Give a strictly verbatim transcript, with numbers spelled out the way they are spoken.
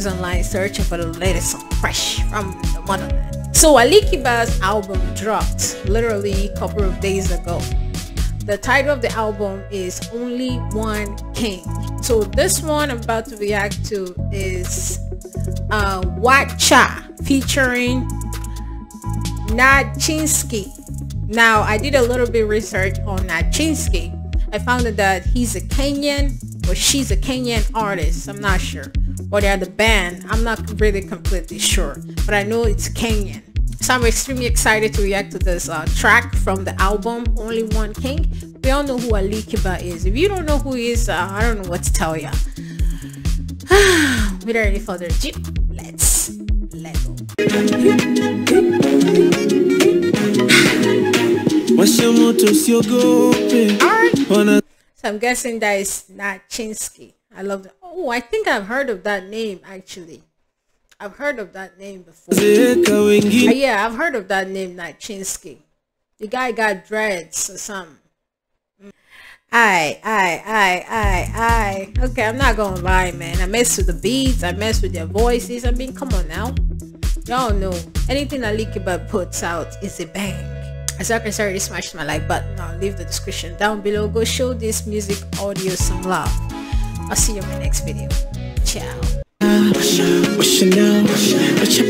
was online searching for the latest song fresh from the motherland. So Ali Kiba's album dropped literally a couple of days ago. The title of the album is Only One King. So this one I'm about to react to is uh, Watcha featuring Nachinsky. Now I did a little bit of research on Nachinsky. I found out that he's a Kenyan or she's a Kenyan artist. I'm not sure. Or they're the band. I'm not really completely sure. But I know it's Kenyan. So I'm extremely excited to react to this uh, track from the album Only One King. We all know who Ali Kiba is. If you don't know who he is, uh, I don't know what to tell ya. Without any further ado, let's let go. Alright. So I'm guessing that is Nachinsky. I love that. Oh, I think I've heard of that name actually. I've heard of that name before. Uh, yeah, I've heard of that name, Nachinsky. The guy got dreads or something. Aye, aye, aye, aye, aye. Okay, I'm not gonna lie, man. I mess with the beats. I mess with their voices. I mean, come on now. Y'all know anything Ali Kiba puts out is a bang. As I can say, already smashed my like button. I'll leave the description down below. Go show this music audio some love. I'll see you in my next video. Ciao.